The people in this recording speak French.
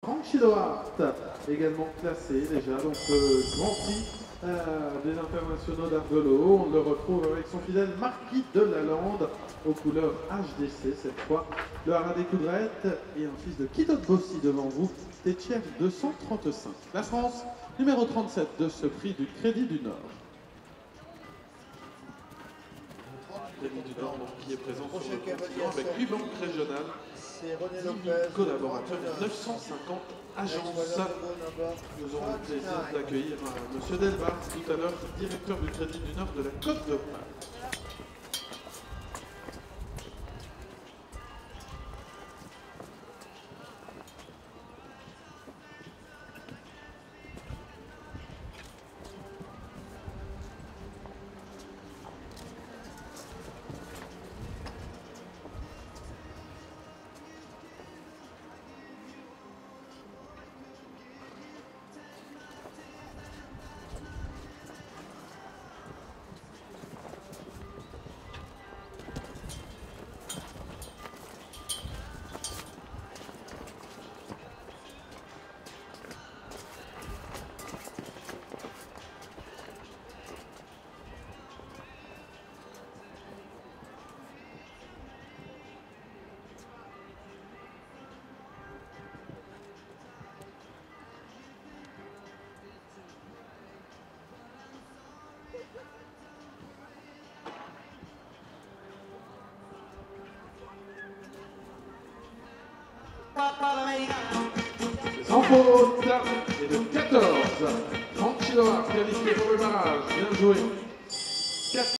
Tranquillo Art, également classé déjà, donc Grand Prix des internationaux d'Ardelo. On le retrouve avec son fidèle Marquis de Lalande aux couleurs HDC cette fois. Le Haras des Coudrettes et un fils de Kidot Bossi devant vous, Tétière 235. La France, numéro 37 de ce prix du Crédit du Nord. Crédit du Nord donc, qui est présent sur le continent avec 8 banques régionales, 10 000 collaborateurs, 950 agences. Nous aurons le plaisir d'accueillir M. Delbar tout à l'heure, directeur du Crédit du Nord de la Côte d'Opale. Sans faute et de 14. Tranquillo Art qualifié pour le barrage. Bien joué.